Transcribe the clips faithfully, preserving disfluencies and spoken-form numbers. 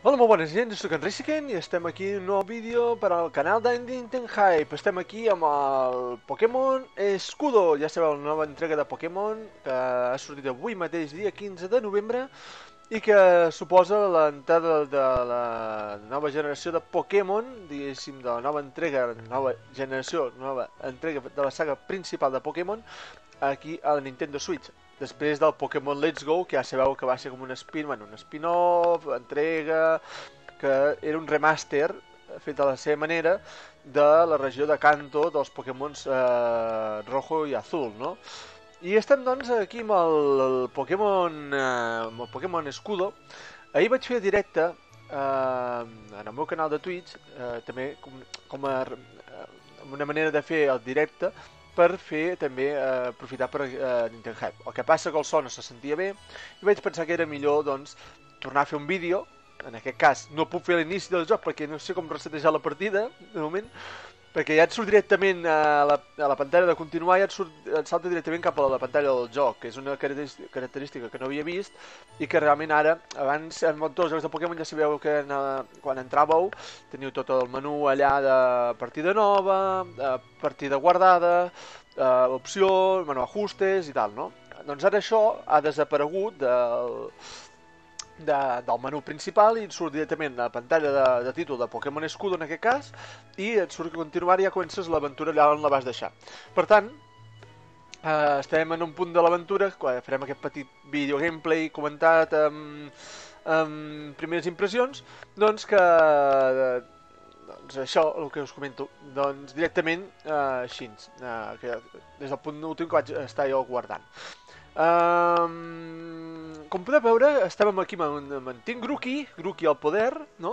Hola, molt bones gent, jo soc en Risiken i estem aquí en un nou vídeo per al canal d'Intenhype. Estem aquí amb el Pokémon Escudo. Ja sabeu, la nova entrega de Pokémon que ha sortit avui mateix, dia quinze de novembre, i que suposa l'entrada de la nova generació de Pokémon, diguéssim, de la nova entrega, nova generació, nova entrega de la saga principal de Pokémon aquí a la Nintendo Switch. Després del Pokémon Let's Go, que ja sabeu que va ser com un spin, bueno, un spin-off, entrega, que era un remaster fet a la seva manera de la regió de Kanto dels Pokémons eh, Rojo i Azul, no? I estem doncs aquí amb el, el Pokémon eh, amb el Pokémon Escudo. Ahir vaig fer directe eh, en el meu canal de Twitch, eh, també com, com a, eh, una manera de fer el directe per fer també eh, aprofitar per eh, Nintendo. El que passa que el so no se sentia bé i vaig pensar que era millor doncs tornar a fer un vídeo. En aquest cas no puc fer l'inici del joc perquè no sé com resetejar la partida de moment, perquè ja et surt directament a la, a la pantalla de continuar, ja et, surt, et salta directament cap a la pantalla del joc, que és una característica que no havia vist i que realment ara, abans en tots els jocs de Pokémon ja sabeu que en, quan entràveu teniu tot el menú allà de partida nova, de partida guardada, eh, opció, menú ajustes i tal, no? Doncs ara això ha desaparegut del... De, del menú principal i et surt directament a la pantalla de, de títol de Pokémon Escudo en aquest cas i et surt que continuar i ja comences l'aventura allà on la vas deixar. Per tant, eh, estem en un punt de l'aventura, quan farem aquest petit vídeo gameplay comentat amb, amb primeres impressions, doncs que doncs això, el que us comento, doncs directament eh, així, eh, que des del punt últim que vaig estar jo guardant. Um, com podeu veure, estàvem aquí amb, amb en Team Grookey, Grookey al poder, no?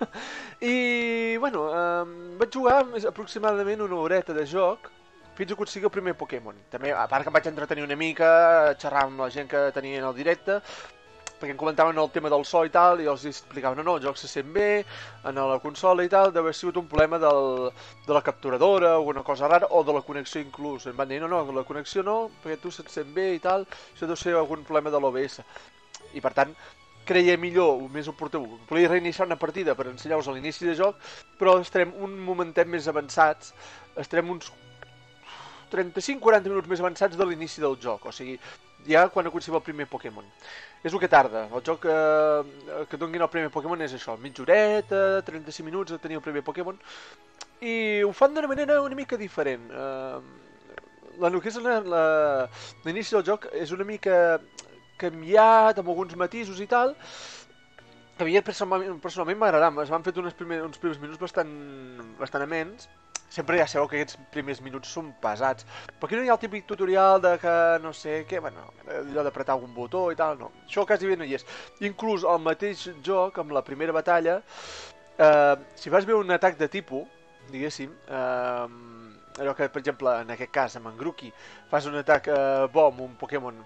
I, bueno, um, vaig jugar més aproximadament una horeta de joc fins a aconseguir el primer Pokémon. També, a part que em vaig entretenir una mica, xerrar amb la gent que tenia en el directe, perquè em comentaven el tema del so i tal, i els explicaven, no, no, el joc se sent bé, en la consola i tal, deu haver sigut un problema del, de la capturadora, o alguna cosa rara, o de la connexió inclús. Em van dir, no, no, la connexió no, perquè tu se't sent bé i tal, això deu ser algun problema de l'O B S. I per tant, creia millor, més oportú, volia reiniciar una partida per ensenyar-vos a l'inici de joc, però estarem un momentet més avançats, estarem uns trenta-cinc quaranta minuts més avançats de l'inici del joc, o sigui, ja quan aconseguim el primer Pokémon. És el que tarda, el joc eh, que donguin el primer Pokémon és això, mitja horeta, trenta-cinc minuts de tenir el primer Pokémon, i ho fan d'una manera una mica diferent. Eh, la, que és l'inici del joc és una mica canviat, amb alguns matisos i tal, que a mi personalment m'agrada, es van fer uns primers, uns primers minuts bastant, bastant amens. Sempre ja sabeu que aquests primers minuts són pesats. Però aquí no hi ha el típic tutorial de que no sé què, bueno, allò d'apretar algun botó i tal, no. Això quasi bé no hi és. Inclús al mateix joc, amb la primera batalla, eh, si vas veure un atac de tipus, diguéssim, eh, allò que, per exemple, en aquest cas, amb en Grookey, fas un atac eh, bo amb un Pokémon,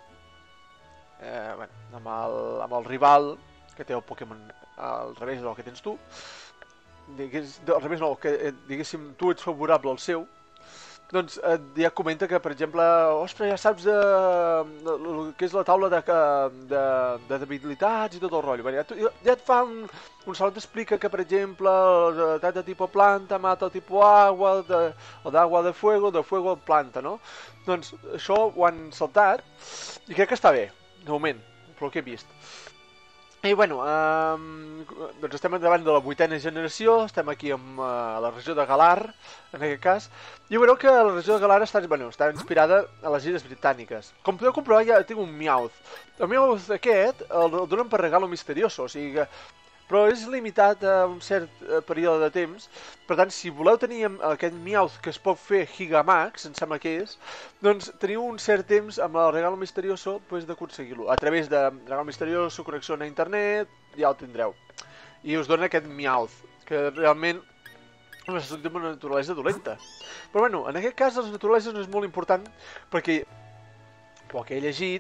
eh, bueno, amb el, amb el rival, que té el Pokémon al revés del que tens tu, digués, al revés no, que diguéssim tu ets favorable al seu, doncs eh, ja comenta que, per exemple, ostres, ja saps eh, el que és la taula de, de, de debilitats i tot el rotllo. Ja, ja et fa un, un salt, t'explica que, per exemple, l'atac de tipus planta mata el tipus agua, de, o d'agua de fuego, de fuego planta, no? Doncs això ho han saltat i crec que està bé, de moment, pel que he vist. I bueno, um, doncs estem davant de la vuitena generació, estem aquí amb uh, la regió de Galar, en aquest cas, i veureu que la regió de Galar està, bueno, està inspirada a les illes britàniques. Com podeu comprovar, ja tinc un Meowth. El Meowth aquest el, el donen per regalo misterioso, o sigui que... Però és limitat a un cert període de temps, per tant, si voleu tenir aquest Meowth que es pot fer Gigamax, em sembla que és, doncs teniu un cert temps amb el regalo misterioso pues, d'aconseguir-lo. A través de regalo misterioso, connexió a internet, ja el tindreu. I us dona aquest Meowth, que realment no és una naturalesa dolenta. Però bueno, en aquest cas la naturalesa no és molt important, perquè, pel que he llegit,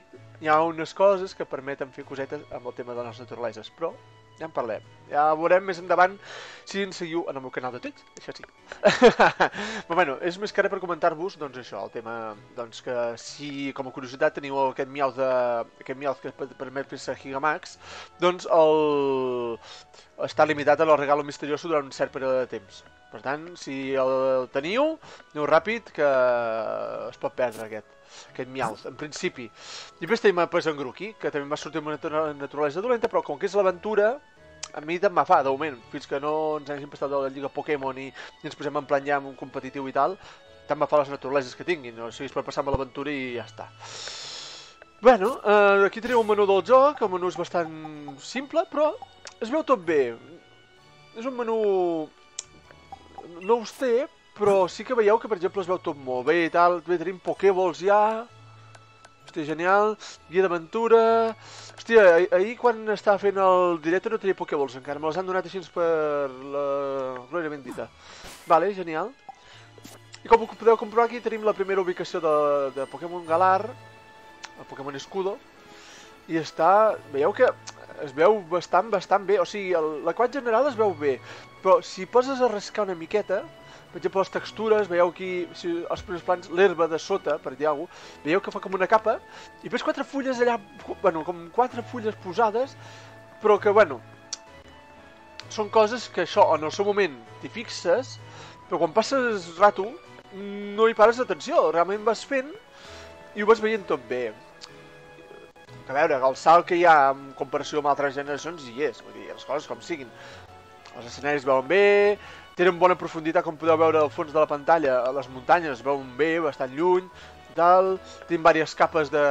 hi ha unes coses que permeten fer cosetes amb el tema de les naturaleses, però ja en parlem. Ja veurem més endavant si ens seguiu en el meu canal de Twitch, això sí. Però bueno, és més que res per comentar-vos, doncs això, el tema, doncs que si com a curiositat teniu aquest miau de, aquest miau que permet fer-se Gigamax, doncs el... està limitat al regalo misterioso durant un cert període de temps. Per tant, si el teniu, aneu ràpid que es pot perdre aquest. Aquest Meowth, en principi. I després tenim pues, en Grookey, que també va sortir amb una naturalesa dolenta, però com que és l'aventura, a mi te'n va fa, de moment, fins que no ens hàgim passat de la Lliga Pokémon i, i ens posem en plan ja en un competitiu i tal, te'n va fa les naturaleses que tinguin, o sigui, es pot passar amb l'aventura i ja està. Bueno, eh, aquí teniu el menú del joc, el menú és bastant simple, però es veu tot bé. És un menú... no us té, però sí que veieu que, per exemple, es veu tot molt bé i tal. Bé, tenim Pokéballs ja. Hòstia, genial. Guia d'aventura. Hòstia, ahir quan estava fent el directe no tenia Pokéballs encara. Me les han donat així per la glòria bendita. Vale, genial. I com podeu comprovar aquí tenim la primera ubicació de, de Pokémon Galar, el Pokémon Escudo. I està... veieu que es veu bastant, bastant bé. O sigui, l'aquat general es veu bé. Però si poses a rascar una miqueta... Per exemple, les textures, veieu aquí, si els primers plans, l'herba de sota, per dir alguna cosa, veieu que fa com una capa, i després quatre fulles allà, bueno, com quatre fulles posades, però que, bueno, són coses que això, en el seu moment, t'hi fixes, però quan passes rato, no hi pares atenció, realment vas fent, i ho vas veient tot bé. A veure, el salt que hi ha en comparació amb altres generacions hi és, vull dir, les coses com siguin. Els escenaris veuen bé, tenen bona profunditat, com podeu veure al fons de la pantalla, les muntanyes veuen bé, bastant lluny, tal. Tenim diverses capes de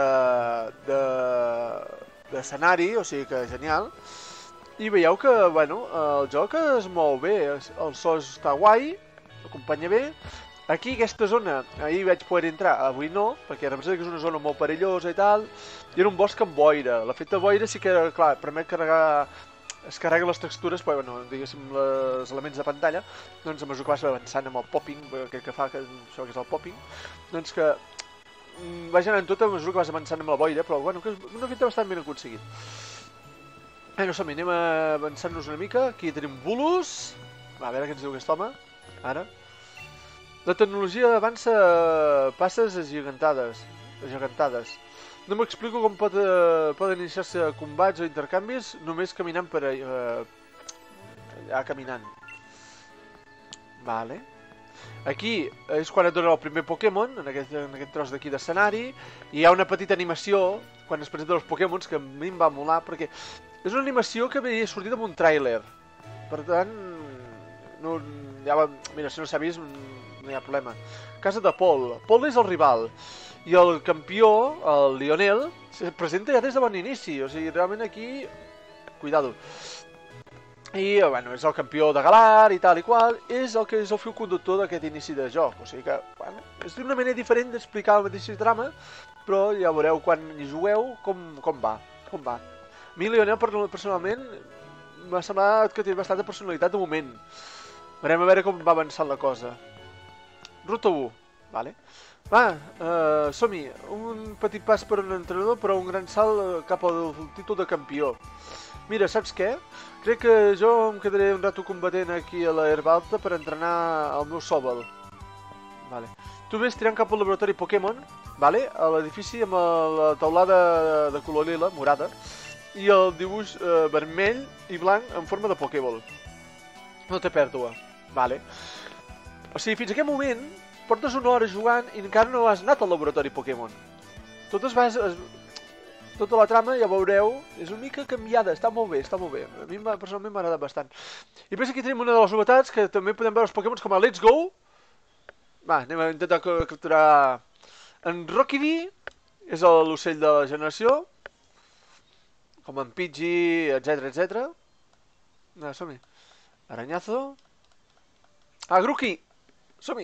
d'escenari, o sigui que genial. I veieu que, bueno, el joc es mou bé, el so està guai, acompanya bé. Aquí, aquesta zona, ahir vaig poder entrar, avui no, perquè representa que és una zona molt perillosa i tal, i era un bosc amb boira. L'efecte boira sí que, clar, permet carregar... es carreguen les textures, però, bueno, diguéssim, els elements de pantalla, doncs a mesura que vas avançant amb el popping, que, que fa que, això que és el popping, doncs que va generant tot a mesura que vas avançant amb la boira, però, bueno, que és un efecte bastant ben aconseguit. Bueno, som-hi, anem avançant-nos una mica. Aquí tenim Bulus. A veure què ens diu aquest home. Ara. La tecnologia avança passes agigantades. Agigantades. No m'explico com pot, eh, poden iniciar-se combats o intercanvis només caminant per allà, eh, allà caminant. Vale. Aquí és quan et dona el primer Pokémon, en aquest, en aquest tros d'aquí d'escenari, i hi ha una petita animació quan es presenten els Pokémons que a mi em va molar, perquè és una animació que havia sortit amb un tràiler. Per tant, no, ja va, mira, si no s'ha vist, no hi ha problema. Casa de Paul. Paul és el rival. I el campió, el Lionel, se presenta ja des de bon inici, o sigui, realment aquí... Cuidado. I, bueno, és el campió de Galar i tal i qual, és el que és el fil conductor d'aquest inici de joc, o sigui que, bueno, és una manera diferent d'explicar el mateix trama, però ja veureu quan hi jugueu com, com va, com va. A mi Lionel, personalment, m'ha semblat que té bastanta personalitat de moment. Veurem a veure com va avançant la cosa. Ruta u, vale. Va, uh, som-hi. Un petit pas per un entrenador, però un gran salt cap al títol de campió. Mira, saps què? Crec que jo em quedaré un rato combatent aquí a la herba alta per entrenar el meu Sobel. Vale. Tu vés tirant cap al laboratori Pokémon, vale? A l'edifici amb la taulada de color lila, morada, i el dibuix eh, vermell i blanc en forma de Pokéball. No té pèrdua. Vale. O sigui, fins aquest moment portes una hora jugant i encara no has anat al laboratori Pokémon. Totes vas... Es... Tota la trama, ja veureu, és una mica canviada, està molt bé, està molt bé. A mi personalment m'ha agradat bastant. I després aquí tenim una de les novetats, que també podem veure els Pokémons com a Let's Go. Va, anem a intentar capturar... En Rockidee és l'ocell de la generació, com en Pidgey, etcètera, etcètera. Va, som-hi. Aranyazo. Ah, Grookey! Som-hi!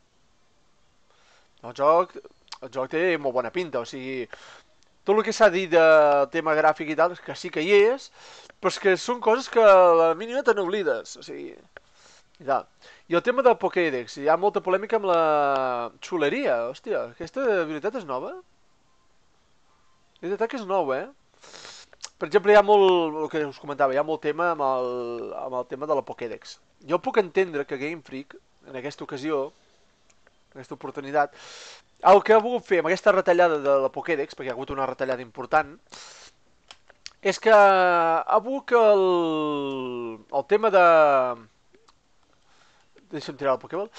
El joc, el joc té molt bona pinta, o sigui, tot el que s'ha dit de tema gràfic i tal, que sí que hi és, però és que són coses que a la mínima te n'oblides, o sigui, i tal. I el tema del Pokédex, hi ha molta polèmica amb la xuleria, hòstia, aquesta veritat és nova? Nit d'atac és nou, eh? Per exemple, hi ha molt, el que us comentava, hi ha molt tema amb el, amb el tema de la Pokédex. Jo puc entendre que Game Freak, en aquesta ocasió, en aquesta oportunitat, el que ha volgut fer amb aquesta retallada de la Pokédex, perquè hi ha hagut una retallada important, és que ha volgut que el, el tema de... Deixa'm tirar el Pokéball.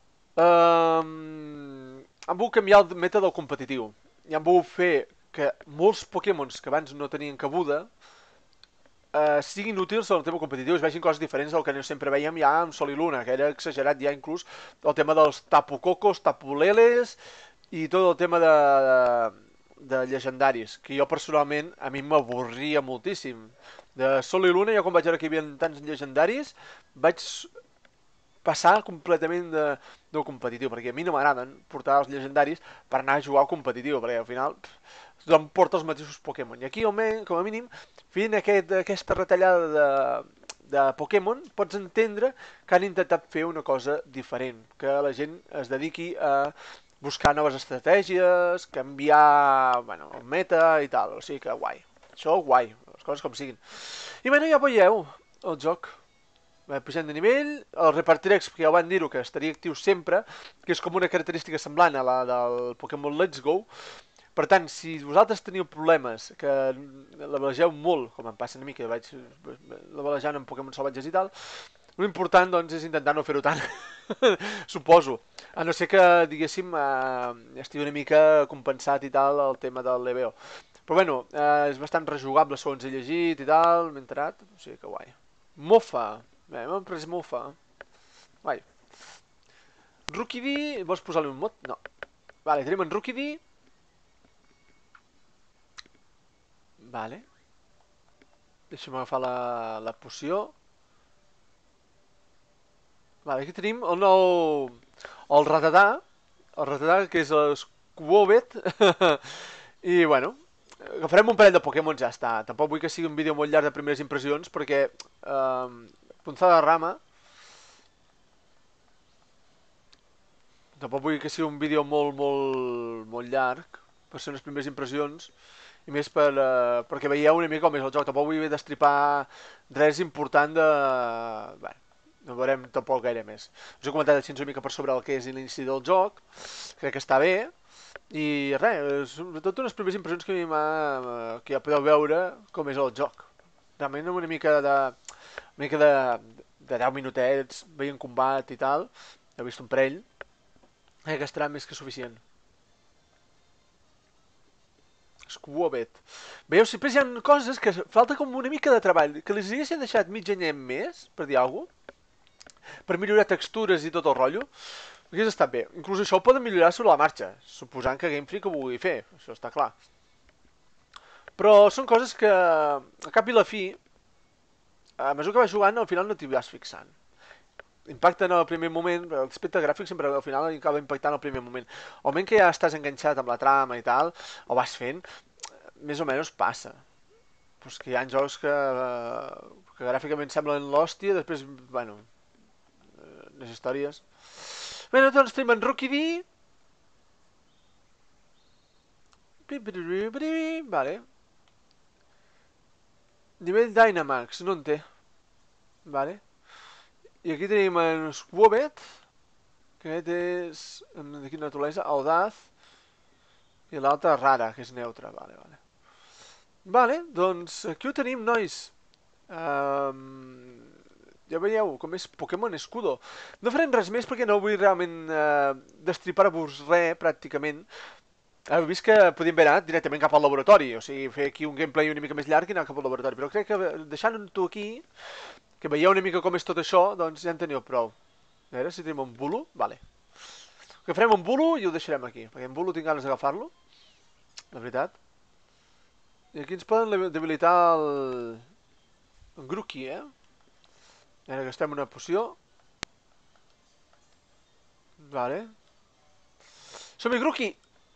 Um, han volgut canviar el mètode competitiu. I han volgut fer que molts Pokémons que abans no tenien cabuda eh, siguin útils en el tema competitiu, es vegin coses diferents del que sempre veiem ja amb Sol i Luna, que era exagerat ja inclús el tema dels Tapu Cocos, Tapu Leles i tot el tema de, de, de llegendaris, que jo personalment a mi m'avorria moltíssim. De Sol i Luna, jo quan vaig veure que hi havia tants llegendaris, vaig passar completament de, del competitiu, perquè a mi no m'agraden portar els llegendaris per anar a jugar al competitiu, perquè al final pff, tothom porta els mateixos Pokémon. I aquí, almenys, com a mínim, fent aquest, aquesta retallada de, de Pokémon, pots entendre que han intentat fer una cosa diferent, que la gent es dediqui a buscar noves estratègies, canviar bueno, el meta i tal, o sigui que guai. Això guai, les coses com siguin. I bueno, ja veieu el joc. Pujant de nivell, el Repartirex, que ja ho van dir-ho, que estaria actiu sempre, que és com una característica semblant a la del Pokémon Let's Go. Per tant, si vosaltres teniu problemes, que la balegeu molt, com em passa a mi, que vaig la balejant amb Pokémon salvatges i tal, l'important doncs, és intentar no fer-ho tant, suposo. A no ser que, diguéssim, eh, estigui una mica compensat i tal el tema del l'E B O. Però bueno, eh, és bastant rejugable, segons he llegit i tal, m'he enterat, o sigui que guai. Mofa. Bé, m'han pres mofa. Vai. Rookidee, vols posar-li un mot? No. Vale, tenim en Rookidee. Vale. Deixa'm agafar la, la poció. Vale, aquí tenim el nou... El Rattata. El Rattata, que és el Squobet. I, bueno, agafarem un parell de Pokémon, ja està. Tampoc vull que sigui un vídeo molt llarg de primeres impressions, perquè... Eh, Punzada Rama. Tampoc vull que sigui un vídeo molt, molt, molt llarg, per ser unes primeres impressions, i més per, uh, perquè veieu una mica com és el joc. Tampoc vull destripar res important de... Bé, no veurem tampoc gaire més. Us he comentat així una mica per sobre el que és l'inici del joc, crec que està bé, i res, tot unes primeres impressions que, que ja podeu veure com és el joc. Realment una mica de... una mica de, de deu minutets, veient combat i tal, he vist un parell, crec que estarà més que suficient. Squobet. Veieu, sempre hi ha coses que falta com una mica de treball, que les haguessin deixat mig anyet més, per dir alguna cosa, per millorar textures i tot el rotllo, hauria estat bé. Inclús això ho poden millorar sobre la marxa, suposant que Game Freak ho vulgui fer, això està clar. Però són coses que, a cap i la fi, a mesura que vas jugant, al final no t'hi vas fixant. Impacta en el primer moment, l'aspecte gràfic sempre al final acaba impactant el primer moment. Al moment que ja estàs enganxat amb la trama i tal, o vas fent, més o menys passa. Però és que hi ha jocs que, que gràficament semblen l'hòstia, després, bueno, les històries... Bé, doncs tenim en Rookidee. Vale. Nivell Dynamax, no en té. Vale. I aquí tenim en Squobet, que aquest és de quina naturalesa, Audaz, i l'altra Rara, que és neutra. Vale, vale. Vale, doncs aquí ho tenim, nois. Um, ja veieu com és Pokémon Escudo. No farem res més perquè no vull realment uh, destripar-vos res, pràcticament. Heu vist que podíem haver anat directament cap al laboratori, o sigui, fer aquí un gameplay una mica més llarg i anar cap al laboratori, però crec que deixant-ho aquí, que veieu una mica com és tot això, doncs ja en teniu prou. A veure si tenim un Bulu, vale. Que farem un Bulu i ho deixarem aquí, perquè en Bulu tinc ganes d'agafar-lo, la veritat. I aquí ens poden debilitar el... el Grookey, eh? Ara gastem una poció. Vale. Som-hi, Grookey!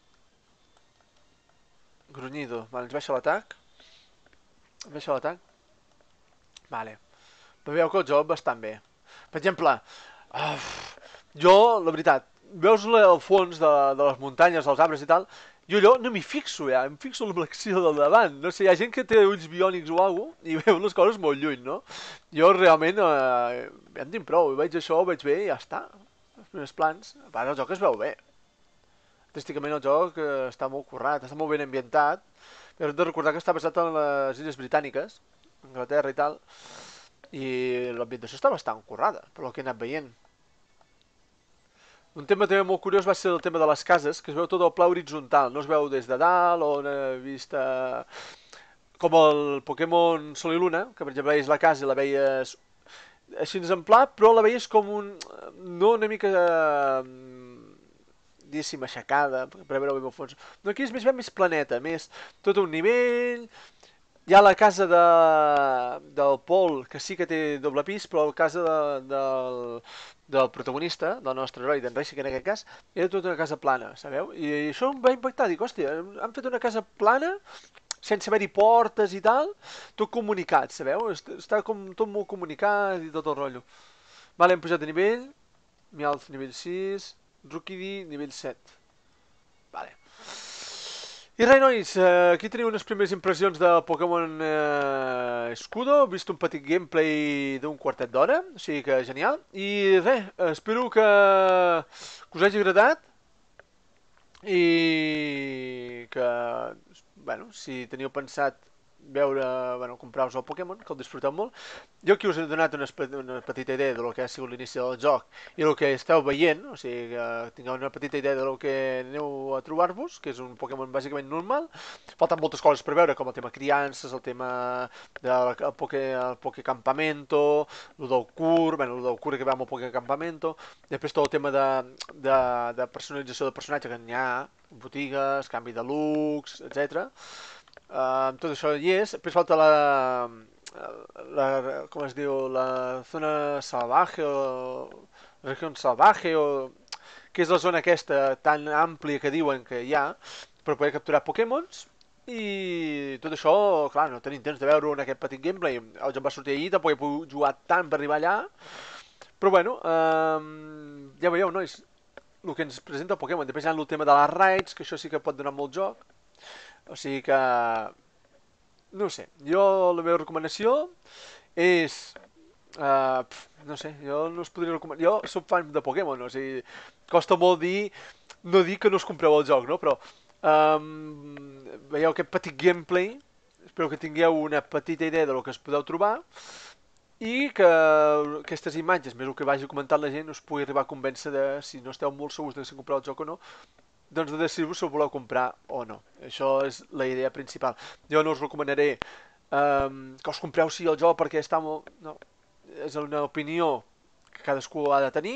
Grunyido. Vale, ens baixa l'atac. Ens baixa l'atac. Vale. Però veieu que el joc bastant bé. Per exemple, uh, jo, la veritat, veus el fons de, de les muntanyes, dels arbres i tal, Jo allò no m'hi fixo, ja, em fixo en l'acció del davant. No sé, hi ha gent que té ulls biònics o alguna cosa i veu les coses molt lluny, no? Jo realment eh, ja en tinc prou, veig això, ho veig bé i ja està. Els primers plans. A part, el joc es veu bé. Artísticament el joc eh, està molt currat, està molt ben ambientat. Però hem de recordar que està basat en les Illes Britàniques, Anglaterra i tal, i l'ambientació està bastant currada, per el que he anat veient. Un tema també molt curiós va ser el tema de les cases, que es veu tot el pla horitzontal, no es veu des de dalt o una vista com el Pokémon Sol i Luna, que per exemple veies la casa i la veies així en pla, però la veies com un... no una mica... diguéssim, aixecada, per veure el fons. No, aquí és més ben més planeta, més tot a un nivell. Hi ha la casa de, del Pol, que sí que té doble pis, però la casa de, del, del protagonista, del nostre heroi, d'en Reishi, que en aquest cas, era tota una casa plana, sabeu? I això em va impactar, dic, hòstia, han fet una casa plana, sense haver-hi portes i tal, tot comunicat, sabeu? Està com tot molt comunicat i tot el rotllo. Vale, hem pujat de nivell, Meowth nivell sis, Rookidee nivell set. Vale. I res, nois, eh, aquí teniu unes primeres impressions de Pokémon eh, Escudo. He vist un petit gameplay d'un quartet d'hora, o sigui que genial. I res, espero que, que us hagi agradat i que, bueno, si teniu pensat veure, bueno, comprar-vos el Pokémon, que el disfruteu molt. Jo aquí us he donat una, una petita idea de lo que ha sigut l'inici del joc i el que esteu veient, o sigui que tingueu una petita idea de lo que aneu a trobar-vos, que és un Pokémon bàsicament normal. Falten moltes coses per veure, com el tema criances, el tema del Poké, el Poké Campamento, el del cur, bueno, el del cur que va amb el Poké Campamento, després tot el tema de, de, de personalització de personatge, que n'hi ha, botigues, canvi de looks, etcètera. Uh, tot això hi és. Després falta la, la, com es diu, la zona salvaje o regió salvaje o que és la zona aquesta tan àmplia que diuen que hi ha per poder capturar Pokémons. I tot això, clar, no tenim temps de veure en aquest petit gameplay. El joc va sortir ahir, tampoc he pogut jugar tant per arribar allà. Però bueno, um, ja veieu, nois, el que ens presenta el Pokémon. Després hi ha el tema de les raids, que això sí que pot donar molt joc. O sigui que... no sé, jo la meva recomanació és... Uh, pf, no sé, jo no us podria recomanar... Jo soc fan de Pokémon, o sigui, costa molt dir... no dir que no us compreu el joc, no? Però um, veieu aquest petit gameplay, espero que tingueu una petita idea de lo que es podeu trobar i que aquestes imatges, més el que vagi comentant la gent, us pugui arribar a convèncer de si no esteu molt segurs de si comprar el joc o no, doncs de decidir-vos si el voleu comprar o no. Això és la idea principal. Jo no us recomanaré um, que us compreu sí el joc perquè està molt... no, és una opinió que cadascú ha de tenir.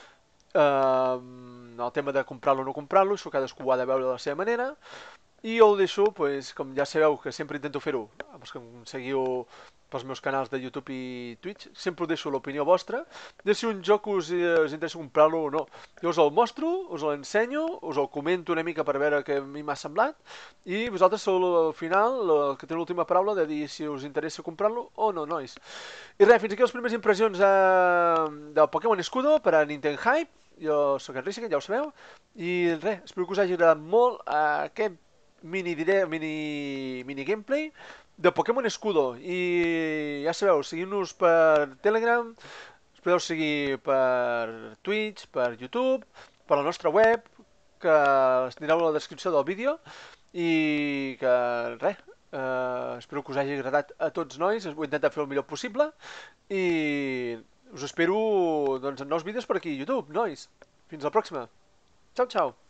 Um, el tema de comprar-lo o no comprar-lo, això cadascú ho ha de veure de la seva manera. I jo el deixo, pues, com ja sabeu que sempre intento fer-ho, els que em seguiu pels meus canals de YouTube i Twitch, sempre us deixo l'opinió vostra de si un joc us, us interessa comprar-lo o no. Jo us el mostro, us l'ensenyo, us el comento una mica per veure què a mi m'ha semblat i vosaltres sou al final el que teniu l'última paraula de dir si us interessa comprar-lo o no, nois. I res, fins aquí les primeres impressions eh, del Pokémon Escudo per a Nintendo Hype. Jo sóc en Rissigan, ja ho sabeu. I res, espero que us hagi agradat molt eh, aquest mini, diré, mini, mini gameplay de Pokémon Escudo. I ja sabeu, seguim-nos per Telegram, us podeu seguir per Twitch, per YouTube, per la nostra web, que es tindreu a la descripció del vídeo. I que res, eh, espero que us hagi agradat a tots, nois. Vull intentar fer el millor possible i us espero doncs, en nous vídeos per aquí a YouTube, nois. Fins la pròxima. Ciao, ciao.